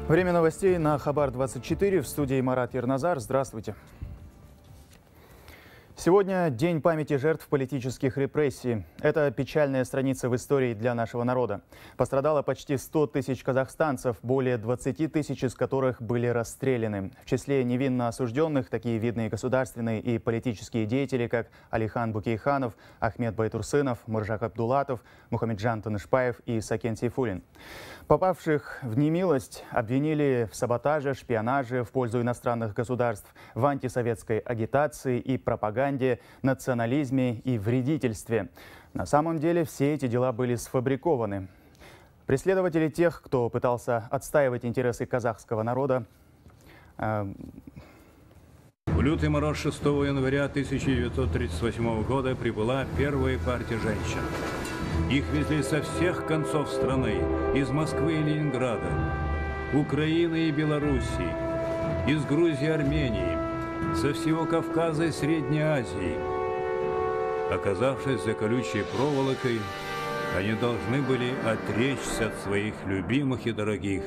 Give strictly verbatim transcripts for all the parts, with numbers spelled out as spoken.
Время новостей на Хабар двадцать четыре. В студии Марат Ерназар. Здравствуйте. Сегодня день памяти жертв политических репрессий. Это печальная страница в истории для нашего народа. Пострадало почти сто тысяч казахстанцев, более двадцати тысяч из которых были расстреляны. В числе невинно осужденных такие видные государственные и политические деятели, как Алихан Букейханов, Ахмед Байтурсынов, Муржак Абдулатов, Мухаммеджан Танышбаев и Сакен Сейфуллин. Попавших в немилость обвинили в саботаже, шпионаже в пользу иностранных государств, в антисоветской агитации и пропаганде, национализме и вредительстве. На самом деле все эти дела были сфабрикованы. Преследователи тех, кто пытался отстаивать интересы казахского народа, э... В лютый мороз шестого января тысяча девятьсот тридцать восьмого года прибыла первая партия женщин. Их везли со всех концов страны, из Москвы и Ленинграда, Украины и Белоруссии, из Грузии и Армении, со всего Кавказа и Средней Азии. Оказавшись за колючей проволокой, они должны были отречься от своих любимых и дорогих,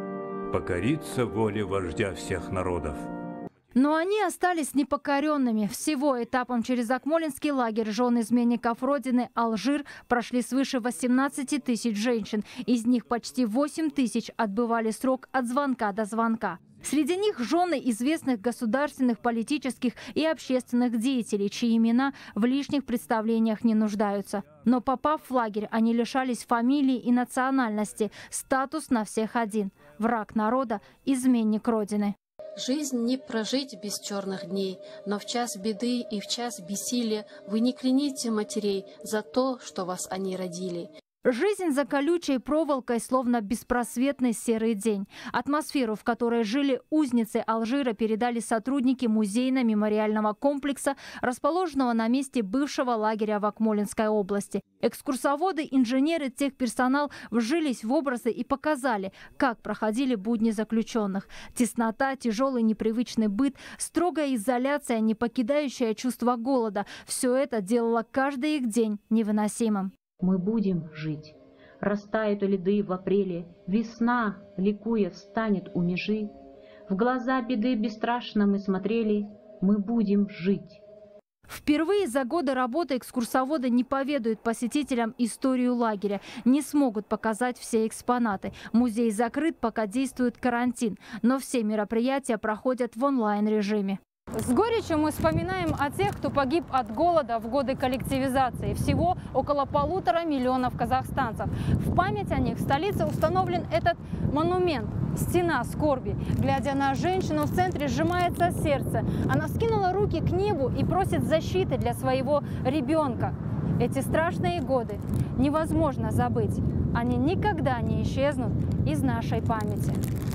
покориться воле вождя всех народов. Но они остались непокоренными. Всего этапом через Акмолинский лагерь жен изменников Родины Алжир прошли свыше восемнадцати тысяч женщин. Из них почти восемь тысяч отбывали срок от звонка до звонка. Среди них жены известных государственных, политических и общественных деятелей, чьи имена в лишних представлениях не нуждаются. Но попав в лагерь, они лишались фамилии и национальности. Статус на всех один – враг народа, изменник Родины. Жизнь не прожить без черных дней, но в час беды и в час бессилия вы не кляните матерей за то, что вас они родили. Жизнь за колючей проволокой, словно беспросветный серый день. Атмосферу, в которой жили узницы Алжира, передали сотрудники музейно-мемориального комплекса, расположенного на месте бывшего лагеря в Акмолинской области. Экскурсоводы, инженеры, техперсонал вжились в образы и показали, как проходили будни заключенных. Теснота, тяжелый непривычный быт, строгая изоляция, не покидающая чувство голода – все это делало каждый их день невыносимым. Мы будем жить. Растают льды в апреле, весна, ликуя, встанет у межи. В глаза беды бесстрашно мы смотрели, мы будем жить. Впервые за годы работы экскурсоводы не поведают посетителям историю лагеря, не смогут показать все экспонаты. Музей закрыт, пока действует карантин, но все мероприятия проходят в онлайн-режиме. С горечью мы вспоминаем о тех, кто погиб от голода в годы коллективизации. Всего около полутора миллионов казахстанцев. В память о них в столице установлен этот монумент – стена скорби. Глядя на женщину, в центре сжимается сердце. Она вскинула руки к небу и просит защиты для своего ребенка. Эти страшные годы невозможно забыть. Они никогда не исчезнут из нашей памяти.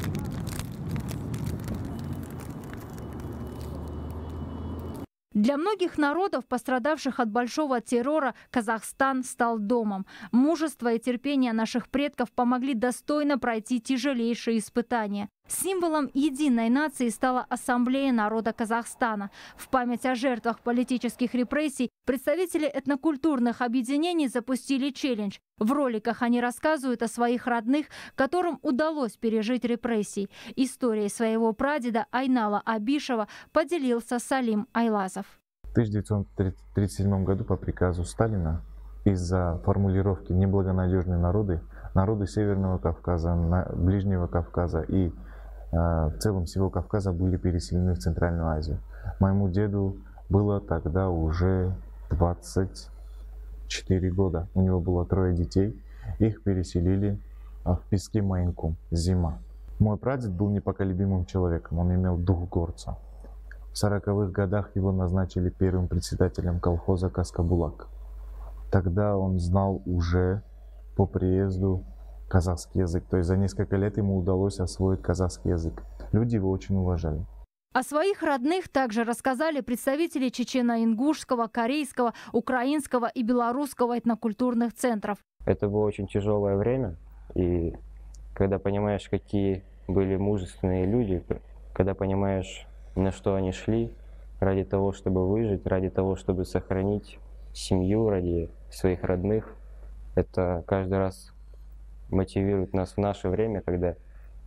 Для многих народов, пострадавших от большого террора, Казахстан стал домом. Мужество и терпение наших предков помогли достойно пройти тяжелейшие испытания. Символом единой нации стала Ассамблея народа Казахстана. В память о жертвах политических репрессий представители этнокультурных объединений запустили челлендж. В роликах они рассказывают о своих родных, которым удалось пережить репрессии. Историей своего прадеда Айнала Абишева поделился Салим Айлазов. В тысяча девятьсот тридцать седьмом году по приказу Сталина из-за формулировки «неблагонадежные народы», народы Северного Кавказа, Ближнего Кавказа и в целом всего Кавказа были переселены в Центральную Азию. Моему деду было тогда уже двадцать четыре года. У него было трое детей. Их переселили в пески Майнкум, зима. Мой прадед был непоколебимым человеком. Он имел дух горца. В сороковых годах его назначили первым председателем колхоза Каскабулак. Тогда он знал уже по приезду казахский язык. То есть за несколько лет ему удалось освоить казахский язык. Люди его очень уважали. О своих родных также рассказали представители чечено-ингушского, корейского, украинского и белорусского этнокультурных центров. Это было очень тяжелое время, и когда понимаешь, какие были мужественные люди, когда понимаешь, на что они шли ради того, чтобы выжить, ради того, чтобы сохранить семью, ради своих родных, это каждый раз мотивирует нас в наше время, когда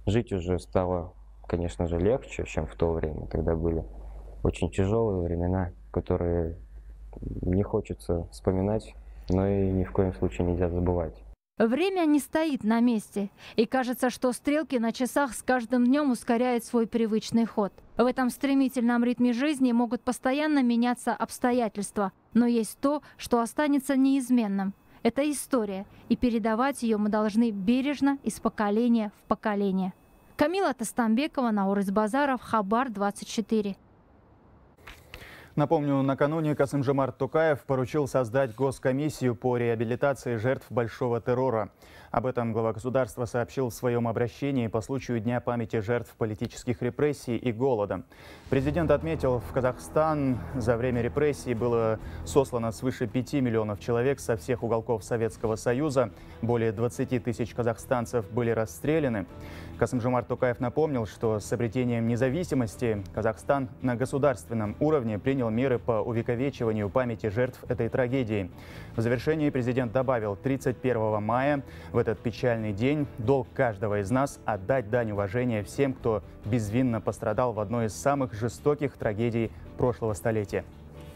жить уже стало, конечно же, легче, чем в то время. Тогда были очень тяжелые времена, которые не хочется вспоминать, но и ни в коем случае нельзя забывать. Время не стоит на месте, и кажется, что стрелки на часах с каждым днем ускоряют свой привычный ход. В этом стремительном ритме жизни могут постоянно меняться обстоятельства, но есть то, что останется неизменным. Это история, и передавать ее мы должны бережно из поколения в поколение. Камила Тастамбекова, Наурыз Базаров, Хабар двадцать четыре. Напомню, накануне Касым-Жомарт Токаев поручил создать госкомиссию по реабилитации жертв большого террора. Об этом глава государства сообщил в своем обращении по случаю Дня памяти жертв политических репрессий и голода. Президент отметил, в Казахстан за время репрессий было сослано свыше пяти миллионов человек со всех уголков Советского Союза. Более двадцати тысяч казахстанцев были расстреляны. Касым-Жомарт Токаев напомнил, что с обретением независимости Казахстан на государственном уровне принял меры по увековечиванию памяти жертв этой трагедии. В завершении президент добавил, тридцать первого мая, в этот печальный день, долг каждого из нас отдать дань уважения всем, кто безвинно пострадал в одной из самых жестоких трагедий прошлого столетия.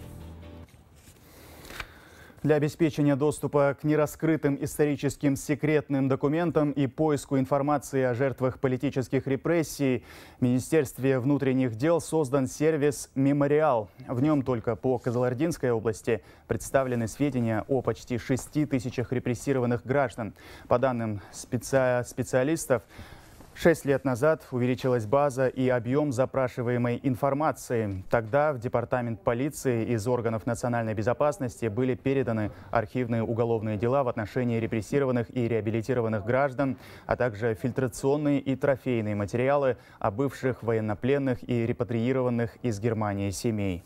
Для обеспечения доступа к нераскрытым историческим секретным документам и поиску информации о жертвах политических репрессий в Министерстве внутренних дел создан сервис «Мемориал». В нем только по Кызылординской области представлены сведения о почти шести тысячах репрессированных граждан. По данным специ... специалистов, Шесть лет назад увеличилась база и объем запрашиваемой информации. Тогда в Департамент полиции из органов национальной безопасности были переданы архивные уголовные дела в отношении репрессированных и реабилитированных граждан, а также фильтрационные и трофейные материалы о бывших военнопленных и репатриированных из Германии семей.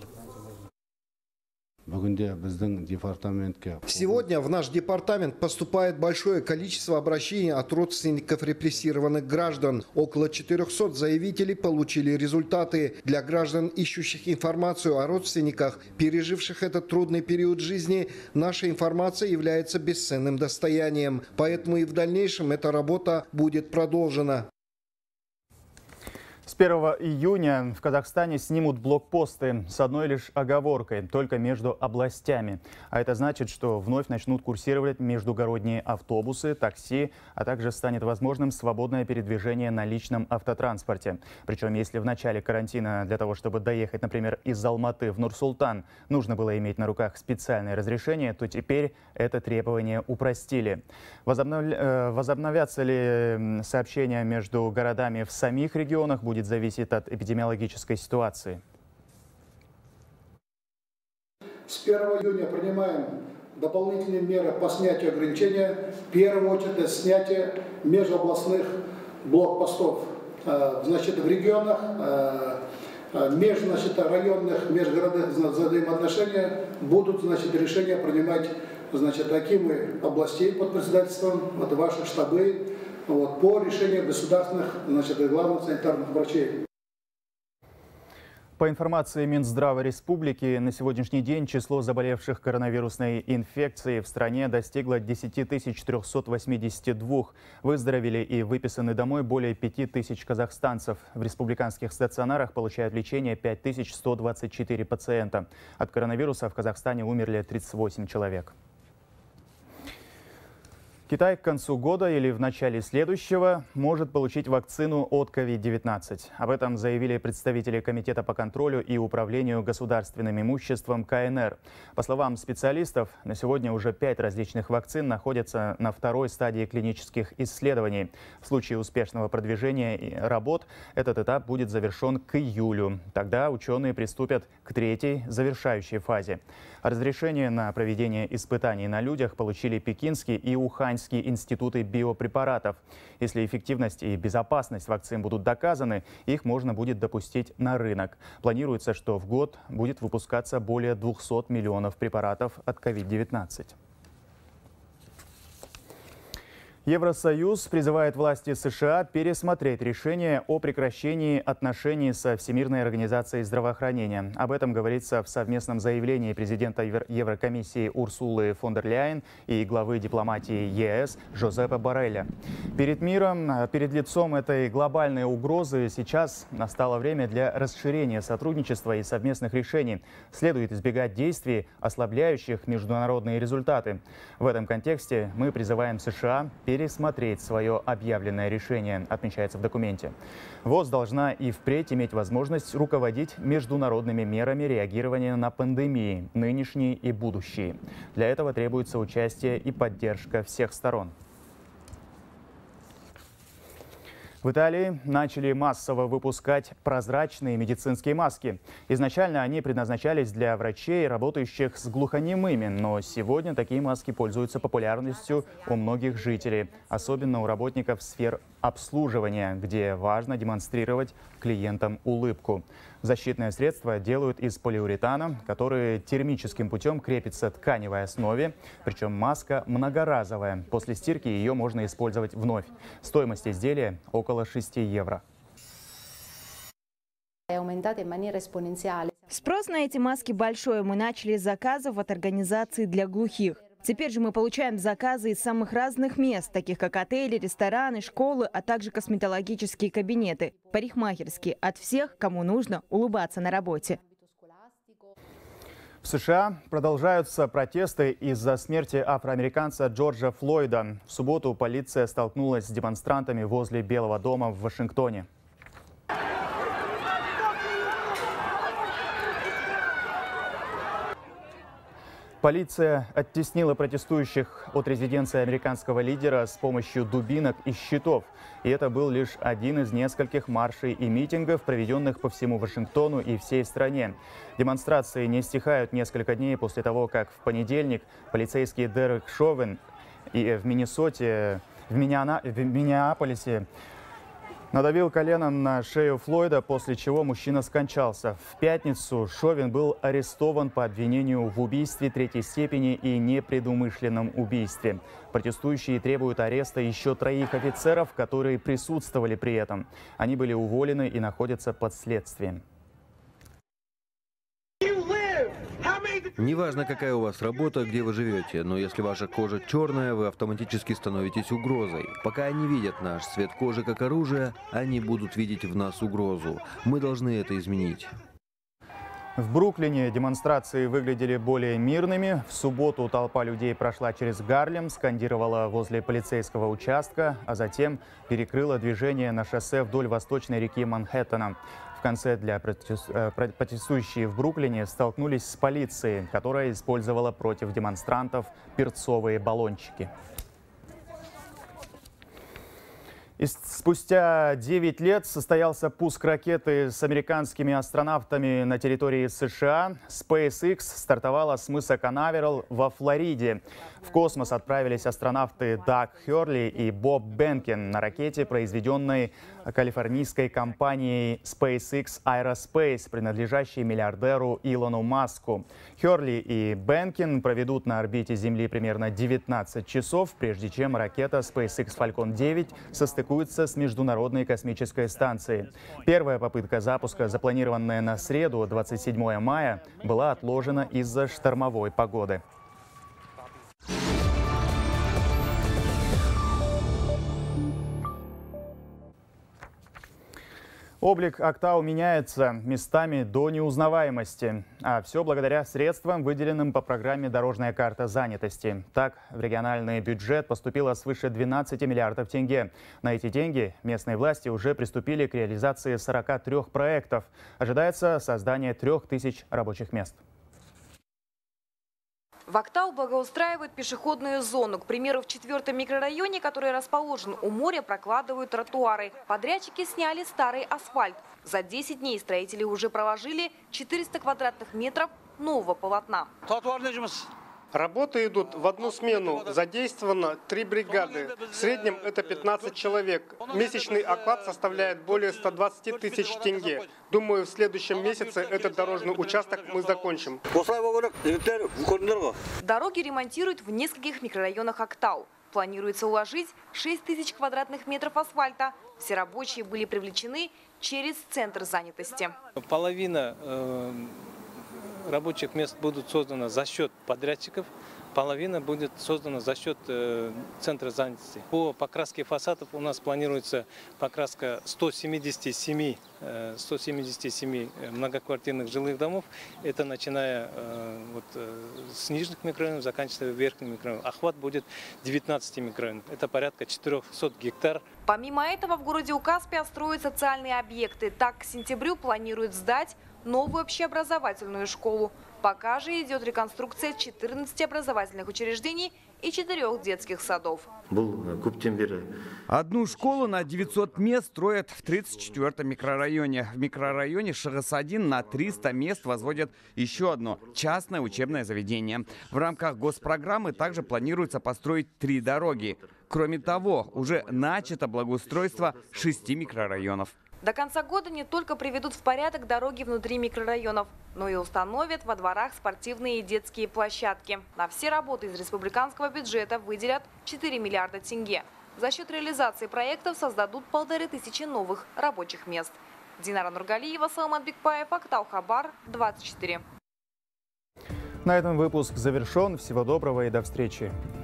Сегодня в наш департамент поступает большое количество обращений от родственников репрессированных граждан. Около четырёхсот заявителей получили результаты. Для граждан, ищущих информацию о родственниках, переживших этот трудный период жизни, наша информация является бесценным достоянием. Поэтому и в дальнейшем эта работа будет продолжена. С первого июня в Казахстане снимут блокпосты с одной лишь оговоркой – только между областями. А это значит, что вновь начнут курсировать междугородние автобусы, такси, а также станет возможным свободное передвижение на личном автотранспорте. Причем, если в начале карантина для того, чтобы доехать, например, из Алматы в Нур-Султан, нужно было иметь на руках специальное разрешение, то теперь это требование упростили. Возобнов... Возобновятся ли сообщения между городами в самих регионах, будет зависит от эпидемиологической ситуации. С первого июня принимаем дополнительные меры по снятию ограничения. В первую очередь это снятие межобластных блокпостов. Значит, в регионах, меж, значит, районных, межгородных взаимоотношения будут, значит, решения принимать, значит, акимы областей под председательством, вот, ваши штабы, вот, по решению государственных, значит, главных санитарных врачей. По информации Минздрава Республики, на сегодняшний день число заболевших коронавирусной инфекцией в стране достигло десяти тысяч трёхсот восьмидесяти двух. Выздоровели и выписаны домой более пяти тысяч казахстанцев. В республиканских стационарах получают лечение пять тысяч сто двадцать четыре пациента. От коронавируса в Казахстане умерли тридцать восемь человек. Китай к концу года или в начале следующего может получить вакцину от ковид девятнадцать. Об этом заявили представители Комитета по контролю и управлению государственным имуществом ка эн эр. По словам специалистов, на сегодня уже пять различных вакцин находятся на второй стадии клинических исследований. В случае успешного продвижения работ этот этап будет завершен к июлю. Тогда ученые приступят к третьей, завершающей фазе. Разрешение на проведение испытаний на людях получили Пекинский и Уханьский институты биопрепаратов. Если эффективность и безопасность вакцин будут доказаны, их можно будет допустить на рынок. Планируется, что в год будет выпускаться более двухсот миллионов препаратов от ковид девятнадцать. Евросоюз призывает власти США пересмотреть решение о прекращении отношений со Всемирной организацией здравоохранения. Об этом говорится в совместном заявлении президента Еврокомиссии Урсулы фон дер Ляйен и главы дипломатии ЕС Жозепа Борреля. Перед миром, перед лицом этой глобальной угрозы сейчас настало время для расширения сотрудничества и совместных решений. Следует избегать действий, ослабляющих международные результаты. В этом контексте мы призываем США пересмотреть свое объявленное решение, отмечается в документе. ВОЗ должна и впредь иметь возможность руководить международными мерами реагирования на пандемии, нынешние и будущие. Для этого требуется участие и поддержка всех сторон. В Италии начали массово выпускать прозрачные медицинские маски. Изначально они предназначались для врачей, работающих с глухонемыми, но сегодня такие маски пользуются популярностью у многих жителей, особенно у работников сфер обслуживания, где важно демонстрировать клиентам улыбку. Защитное средство делают из полиуретана, который термическим путем крепится к тканевой основе, причем маска многоразовая. После стирки ее можно использовать вновь. Стоимость изделия около шести евро. Спрос на эти маски большой. Мы начали с заказов от организаций для глухих. Теперь же мы получаем заказы из самых разных мест, таких как отели, рестораны, школы, а также косметологические кабинеты, парикмахерские, от всех, кому нужно улыбаться на работе. В США продолжаются протесты из-за смерти афроамериканца Джорджа Флойда. В субботу полиция столкнулась с демонстрантами возле Белого дома в Вашингтоне. Полиция оттеснила протестующих от резиденции американского лидера с помощью дубинок и щитов. И это был лишь один из нескольких маршей и митингов, проведенных по всему Вашингтону и всей стране. Демонстрации не стихают несколько дней после того, как в понедельник полицейский Дерек Шовен и в Миннесоте, в, Миннеана, в Миннеаполисе надавил коленом на шею Флойда, после чего мужчина скончался. В пятницу Шовен был арестован по обвинению в убийстве третьей степени и непредумышленном убийстве. Протестующие требуют ареста еще троих офицеров, которые присутствовали при этом. Они были уволены и находятся под следствием. Неважно, какая у вас работа, где вы живете, но если ваша кожа черная, вы автоматически становитесь угрозой. Пока они видят наш цвет кожи как оружие, они будут видеть в нас угрозу. Мы должны это изменить. В Бруклине демонстрации выглядели более мирными. В субботу толпа людей прошла через Гарлем, скандировала возле полицейского участка, а затем перекрыла движение на шоссе вдоль восточной реки Манхэттена. В конце для протестующие в Бруклине столкнулись с полицией, которая использовала против демонстрантов перцовые баллончики. И спустя девять лет состоялся пуск ракеты с американскими астронавтами на территории США. SpaceX стартовала с мыса Канаверал во Флориде. В космос отправились астронавты Даг Херли и Боб Бенкен на ракете, произведенной калифорнийской компанией SpaceX Aerospace, принадлежащей миллиардеру Илону Маску. Херли и Бенкен проведут на орбите Земли примерно девятнадцать часов, прежде чем ракета SpaceX Falcon девять состыкуется с Международной космической станцией. Первая попытка запуска, запланированная на среду, двадцать седьмое мая, была отложена из-за штормовой погоды. Облик Актау меняется местами до неузнаваемости. А все благодаря средствам, выделенным по программе «Дорожная карта занятости». Так, в региональный бюджет поступило свыше двенадцати миллиардов тенге. На эти деньги местные власти уже приступили к реализации сорока трёх проектов. Ожидается создание трёх тысяч рабочих мест. В Актау благоустраивают пешеходную зону. К примеру, в четвертом микрорайоне, который расположен у моря, прокладывают тротуары. Подрядчики сняли старый асфальт. За десять дней строители уже проложили четыреста квадратных метров нового полотна. Работы идут в одну смену. Задействовано три бригады. В среднем это пятнадцать человек. Месячный оклад составляет более ста двадцати тысяч тенге. Думаю, в следующем месяце этот дорожный участок мы закончим. Дороги ремонтируют в нескольких микрорайонах Актау. Планируется уложить шесть тысяч квадратных метров асфальта. Все рабочие были привлечены через центр занятости. Половина э, рабочих мест будут созданы за счет подрядчиков. Половина будет создана за счет э, центра занятости. По покраске фасадов у нас планируется покраска ста семидесяти семи, э, ста семидесяти семи многоквартирных жилых домов. Это начиная э, вот, э, с нижних микрорайонов, заканчивая верхним микрорайоном. Охват будет девятнадцати микрорайонов. Это порядка четырёхсот гектар. Помимо этого в городе Указпия строят социальные объекты. Так, к сентябрю планируют сдать новую общеобразовательную школу. Пока же идет реконструкция четырнадцати образовательных учреждений и четырех детских садов. Одну школу на девятьсот мест строят в тридцать четвёртом микрорайоне. В микрорайоне Шагас-один на триста мест возводят еще одно частное учебное заведение. В рамках госпрограммы также планируется построить три дороги. Кроме того, уже начато благоустройство шести микрорайонов. До конца года не только приведут в порядок дороги внутри микрорайонов, но и установят во дворах спортивные и детские площадки. На все работы из республиканского бюджета выделят четыре миллиарда тенге. За счет реализации проектов создадут полторы тысячи новых рабочих мест. Динара Нургалиева, Саламат Бекбаев, Актау Хабар, двадцать четыре. На этом выпуск завершен. Всего доброго и до встречи.